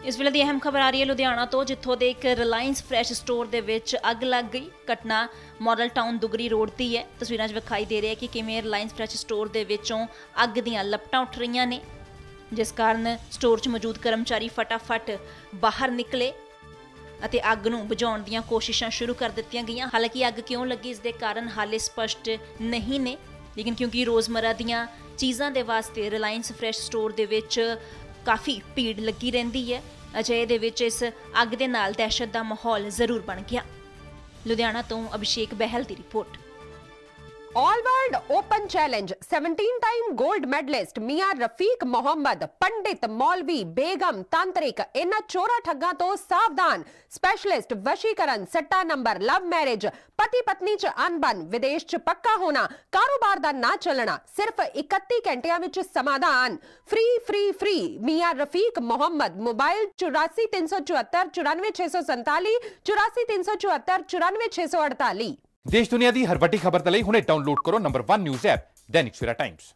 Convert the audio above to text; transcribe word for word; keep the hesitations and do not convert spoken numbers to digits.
इस वेले दी अहम खबर आ रही है लुधियाना तो, जिथों दे एक रिलायंस फ्रैश स्टोर दे विच अग लग गई। घटना मॉडल टाउन दुगरी रोड दी है। तस्वीरां 'च विखाई दे रहा है कि किवें रिलायंस फ्रैश स्टोर दे विचों अग दीयां लपटां उठ रहीआं ने, जिस कारण स्टोर 'च मौजूद कर्मचारी फटाफट बाहर निकले ਅਤੇ ਅੱਗ ਨੂੰ ਬੁਝਾਉਣ ਦੀਆਂ ਕੋਸ਼ਿਸ਼ਾਂ ਸ਼ੁਰੂ ਕਰ ਦਿੱਤੀਆਂ ਗਈਆਂ। ਹਾਲਾਂਕਿ ਅੱਗ ਕਿਉਂ ਲੱਗੀ ਇਸ ਦੇ ਕਾਰਨ ਹਾਲੇ ਸਪਸ਼ਟ ਨਹੀਂ ਨੇ, ਲੇਕਿਨ ਕਿਉਂਕਿ ਰੋਜ਼ਮਰਾ ਦੀਆਂ ਚੀਜ਼ਾਂ ਦੇ ਵਾਸਤੇ ਰਿਲਾਇੰਸ ਫਰੈਸ਼ ਸਟੋਰ ਦੇ ਵਿੱਚ ਕਾਫੀ ਭੀੜ ਲੱਗੀ ਰਹਿੰਦੀ ਹੈ। ਅਜਿਹੇ ਦੇ ਵਿੱਚ ਇਸ ਅੱਗ ਦੇ ਨਾਲ ਦਹਿਸ਼ਤ ਦਾ ਮਾਹੌਲ ਜ਼ਰੂਰ ਬਣ ਗਿਆ। ਲੁਧਿਆਣਾ ਤੋਂ ਅਭਿਸ਼ੇਕ ਬਹਿਲ ਦੀ report. All world open challenge seventeen time gold medallist मियां रफीक मोहम्मद, पंडित, मौलवी, बेगम, तांत्रिक, इन्हां चोरा ठग्गां तो सावधान। स्पेशलिस्ट वशीकरण, सट्टा नंबर, लव मैरिज, पति पत्नी च अनबन, विदेश च पक्का होना, कारोबार दा ना चलना, सिर्फ इकत्ती घंटियां विच समाधान। फ्री फ्री फ्री मियां रफीक मोहम्मद। मोबाइल चौरासी तीन सौ चौहत्तर चौरानवे छे सौ संताली, चौरासी तीन सौ चौहत्तर चौरानवे छे सौ अड़ताली। देश दुनिया की हर वड्डी खबर के लिए हुणे डाउनलोड करो number one news app Dainik Savera times.